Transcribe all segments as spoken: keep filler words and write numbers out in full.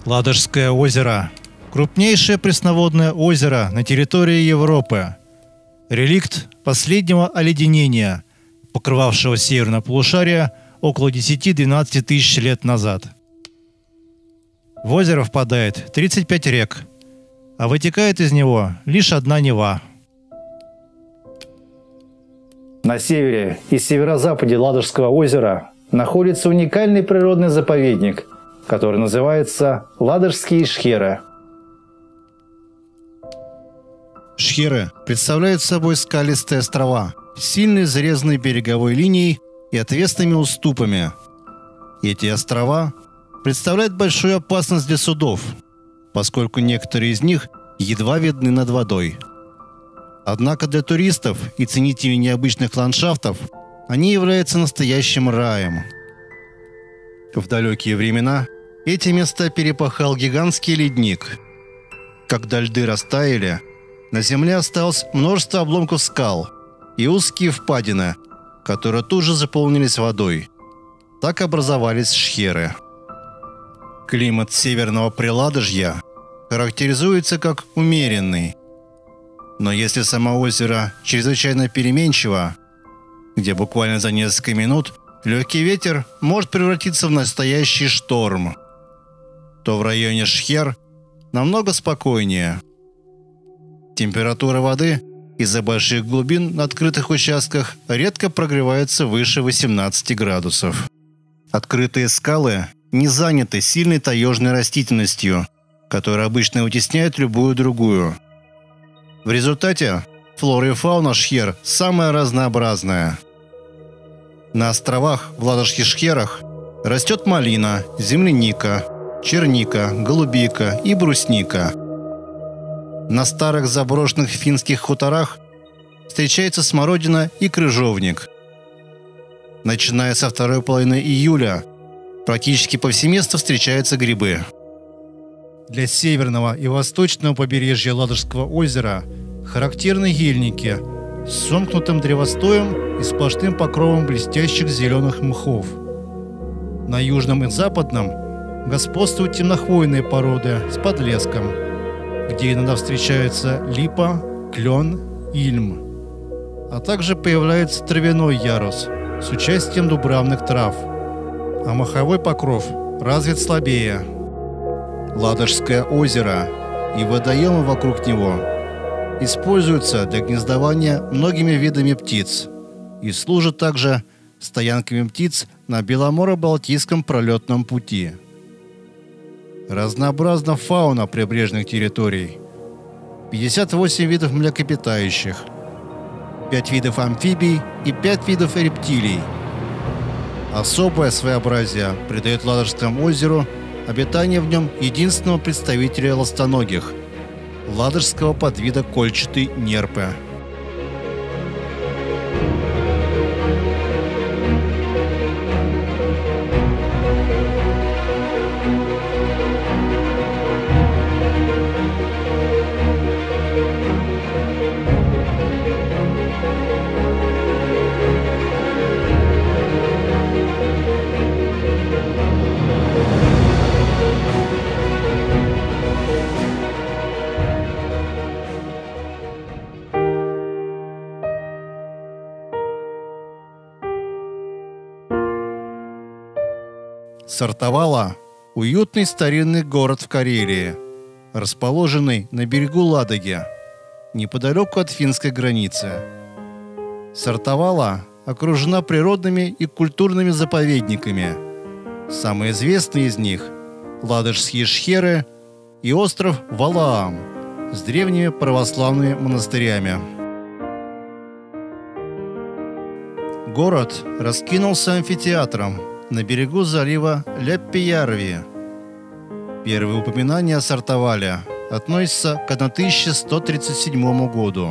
Ладожское озеро – крупнейшее пресноводное озеро на территории Европы. Реликт последнего оледенения, покрывавшего северное полушарие около десяти-двенадцати тысяч лет назад. В озеро впадает тридцать пять рек, а вытекает из него лишь одна Нева. На севере и северо-западе Ладожского озера находится уникальный природный заповедник, который называется Ладожские шхеры. Шхеры представляют собой скалистые острова, сильно изрезанные береговой линией и отвесными уступами. Эти острова представляют большую опасность для судов, поскольку некоторые из них едва видны над водой. Однако для туристов и ценителей необычных ландшафтов они являются настоящим раем. В далекие времена эти места перепахал гигантский ледник. Когда льды растаяли, на земле осталось множество обломков скал и узкие впадины, которые тут же заполнились водой. Так образовались шхеры. Климат северного Приладожья характеризуется как умеренный. Но если само озеро чрезвычайно переменчиво, где буквально за несколько минут легкий ветер может превратиться в настоящий шторм, то в районе шхер намного спокойнее. Температура воды из-за больших глубин на открытых участках редко прогревается выше восемнадцати градусов. Открытые скалы не заняты сильной таежной растительностью, которая обычно вытесняет любую другую. В результате флора и фауна шхер самая разнообразная. На островах в Ладожских шхерах растет малина, земляника, черника, голубика и брусника. На старых заброшенных финских хуторах встречается смородина и крыжовник. Начиная со второй половины июля практически повсеместно встречаются грибы. Для северного и восточного побережья Ладожского озера характерны ельники с сомкнутым древостоем и сплошным покровом блестящих зеленых мхов. На южном и западном господствуют темнохвойные породы с подлеском, где иногда встречаются липа, клен, ильм. А также появляется травяной ярус с участием дубравных трав, а моховой покров развит слабее. Ладожское озеро и водоемы вокруг него используются для гнездования многими видами птиц и служат также стоянками птиц на Беломоро-Балтийском пролетном пути. Разнообразна фауна прибрежных территорий. пятьдесят восемь видов млекопитающих, пять видов амфибий и пять видов рептилий. Особое своеобразие придает Ладожскому озеру обитание в нем единственного представителя ластоногих – ладожского подвида кольчатой нерпы. Сартовала – уютный старинный город в Карелии, расположенный на берегу Ладоги, неподалеку от финской границы. Сартовала окружена природными и культурными заповедниками. Самые известные из них – Ладожские шхеры и остров Валаам с древними православными монастырями. Город раскинулся амфитеатром на берегу залива Ляппиярви. Первые упоминания о Сартовале относятся к тысяча сто тридцать седьмому году.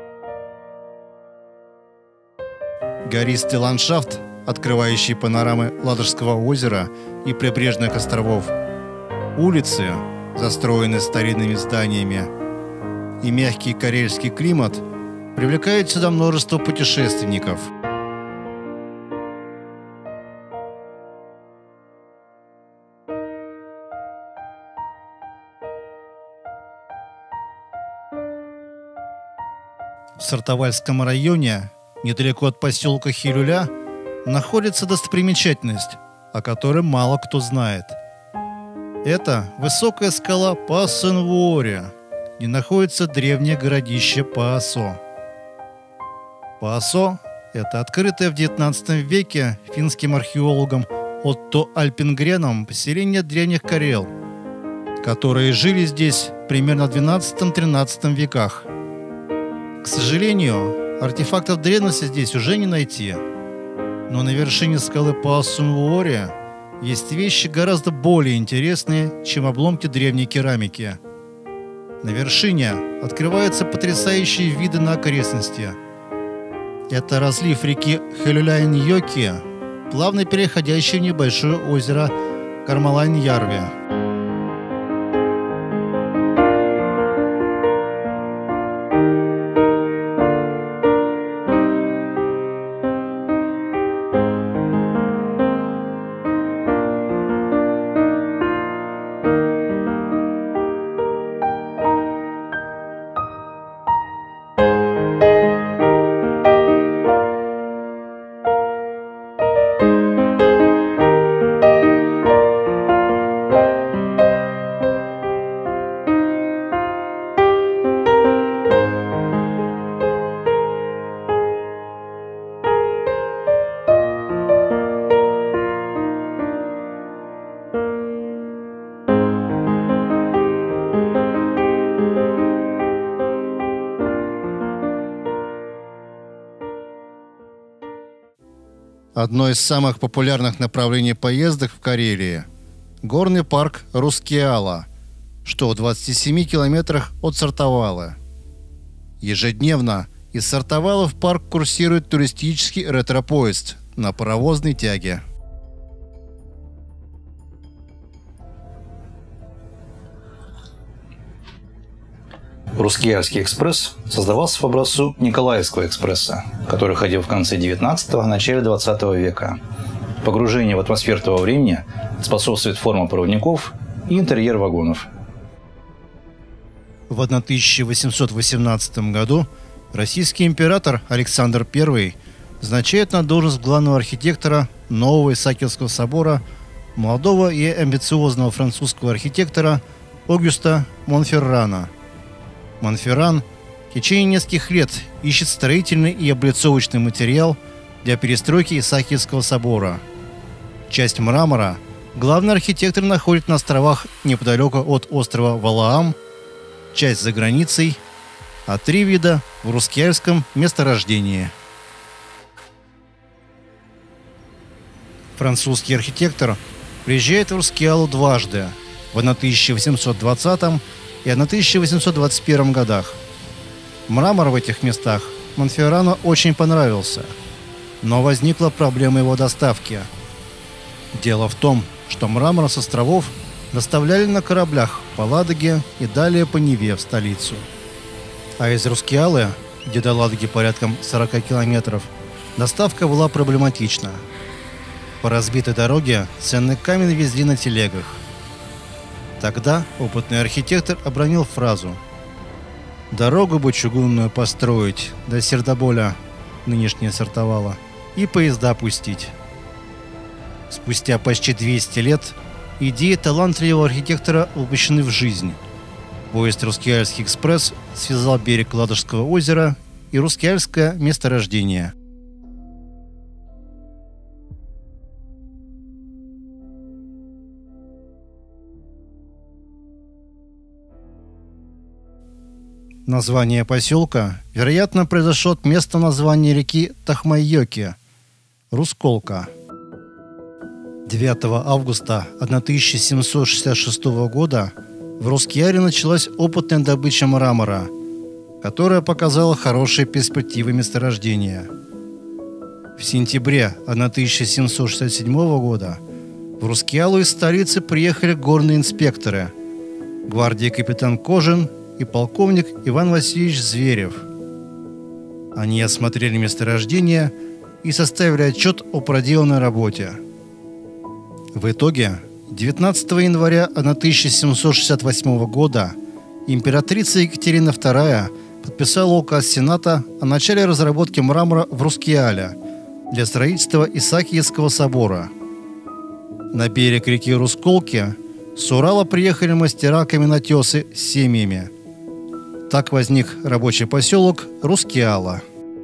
Гористый ландшафт, открывающий панорамы Ладожского озера и прибрежных островов, улицы, застроенные старинными зданиями, и мягкий карельский климат привлекают сюда множество путешественников. В Сартовальском районе, недалеко от поселка Хилюля, находится достопримечательность, о которой мало кто знает. Это высокая скала Паасенвуори, где находится древнее городище Паасо. Паасо – это открытое в девятнадцатом веке финским археологом Отто Альпингреном поселение древних карел, которые жили здесь примерно в двенадцатом-тринадцатом веках. К сожалению, артефактов древности здесь уже не найти, но на вершине скалы Паасенвуори есть вещи гораздо более интересные, чем обломки древней керамики. На вершине открываются потрясающие виды на окрестности. Это разлив реки Хелюляйн-Йоки, плавно переходящий в небольшое озеро Кармалайн-Ярви. Одно из самых популярных направлений поездок в Карелии – горный парк Рускеала, что в двадцати семи километрах от Сартовала. Ежедневно из Сартовала в парк курсирует туристический ретро-поезд на паровозной тяге. Рускеальский экспресс создавался по образцу Николаевского экспресса, который ходил в конце девятнадцатого – начале двадцатого века. Погружение в атмосферу того времени способствует форма проводников и интерьер вагонов. В тысяча восемьсот восемнадцатом году российский император Александр Первый назначает на должность главного архитектора нового Исаакиевского собора молодого и амбициозного французского архитектора Огюста Монферрана. Монферран в течение нескольких лет ищет строительный и облицовочный материал для перестройки Исаакиевского собора. Часть мрамора главный архитектор находит на островах неподалеку от острова Валаам, часть за границей, а три вида в Рускеальском месторождении. Французский архитектор приезжает в Рускеалу дважды – в тысяча восемьсот двадцатом и тысяча восемьсот двадцать первом годах. Мрамор в этих местах Монферрану очень понравился, но возникла проблема его доставки. Дело в том, что мрамор с островов доставляли на кораблях по Ладоге и далее по Неве в столицу. А из Рускеалы, где до Ладоги порядком сорока километров, доставка была проблематична. По разбитой дороге ценный камень везли на телегах. Тогда опытный архитектор обронил фразу: «Дорогу бы чугунную построить до Сердоболя, нынешнее Сартовала, и поезда пустить». Спустя почти двести лет идеи талантливого архитектора воплощены в жизнь. Поезд «Рускеальский экспресс» связал берег Ладожского озера и Рускеальское месторождение. Название поселка, вероятно, произошло от места названия реки Тахмайоки – Русколка. девятого августа тысяча семьсот шестьдесят шестого года в Рускеале началась опытная добыча мрамора, которая показала хорошие перспективы месторождения. В сентябре тысяча семьсот шестьдесят седьмого года в Рускеалу из столицы приехали горные инспекторы, гвардии капитан Кожин и полковник Иван Васильевич Зверев. Они осмотрели месторождение и составили отчет о проделанной работе. В итоге девятнадцатого января тысяча семьсот шестьдесят восьмого года императрица Екатерина вторая подписала указ Сената о начале разработки мрамора в Рускеале для строительства Исаакиевского собора. На берег реки Русколки с Урала приехали мастера-каменотесы с семьями. Так возник рабочий поселок Рускеала.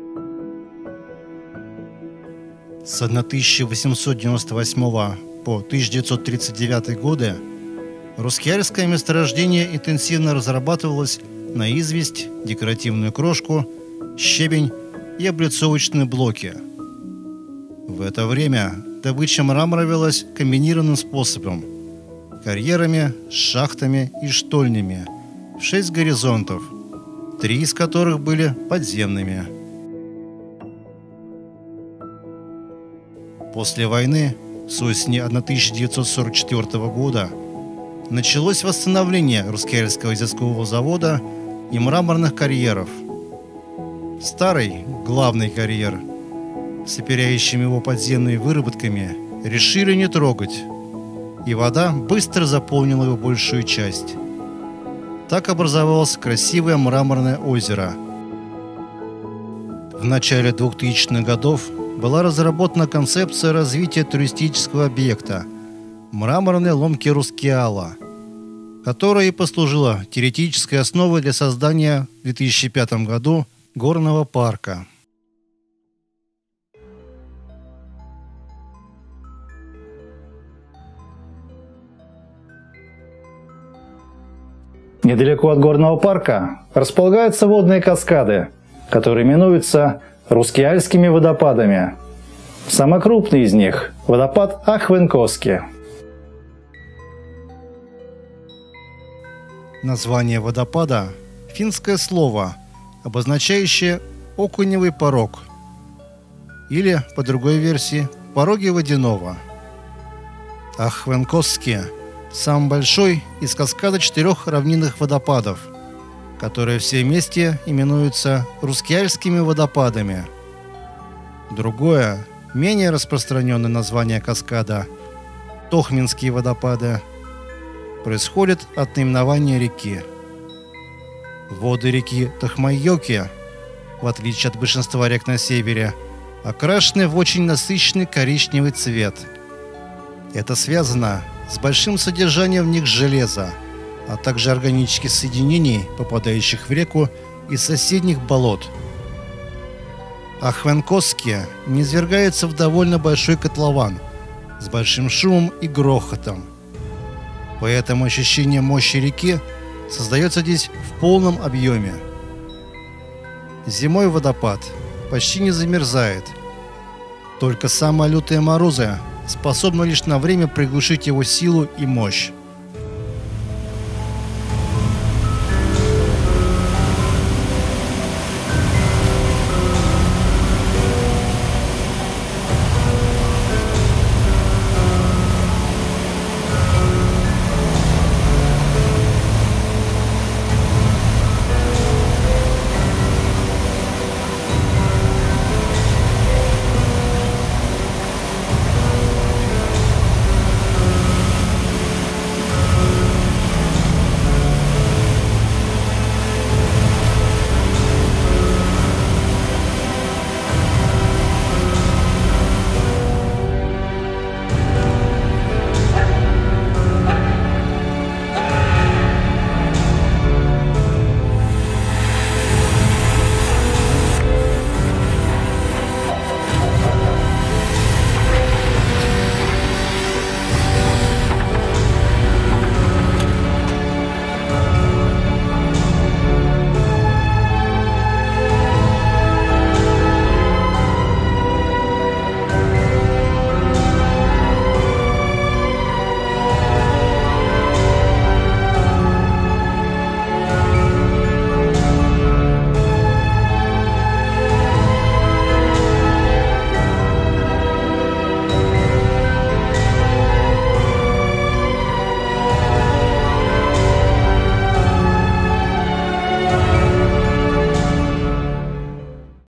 С тысяча восемьсот девяносто восьмого по тысяча девятьсот тридцать девятый годы рускеальское месторождение интенсивно разрабатывалось на известь, декоративную крошку, щебень и облицовочные блоки. В это время добыча мрамора велась комбинированным способом – карьерами, шахтами и штольнями в шесть горизонтов, три из которых были подземными. После войны с осени тысяча девятьсот сорок четвёртого года началось восстановление Рускеальского изяскового завода и мраморных карьеров. Старый, главный карьер с опирающими его подземными выработками решили не трогать, и вода быстро заполнила его большую часть. Так образовалось красивое мраморное озеро. В начале двухтысячных годов была разработана концепция развития туристического объекта мраморной ломки Рускеала, которая и послужила теоретической основой для создания в две тысячи пятом году горного парка. Недалеко от горного парка располагаются водные каскады, которые именуются Рускеальскими водопадами. Самый крупный из них – водопад Ахвенкоски. Название водопада – финское слово, обозначающее окуневый порог, или, по другой версии, пороги водяного. Ахвенкоски – самый большой из каскада четырех равнинных водопадов, которые все вместе именуются Рускеальскими водопадами. Другое, менее распространенное название каскада – Тохминские водопады – происходит от наименования реки. Воды реки Тохмайоки, в отличие от большинства рек на севере, окрашены в очень насыщенный коричневый цвет. Это связано с большим содержанием в них железа, а также органических соединений, попадающих в реку из соседних болот. Ахвенкоски низвергается в довольно большой котлован с большим шумом и грохотом. Поэтому ощущение мощи реки создается здесь в полном объеме. Зимой водопад почти не замерзает. Только самые лютые морозы способны лишь на время приглушить его силу и мощь.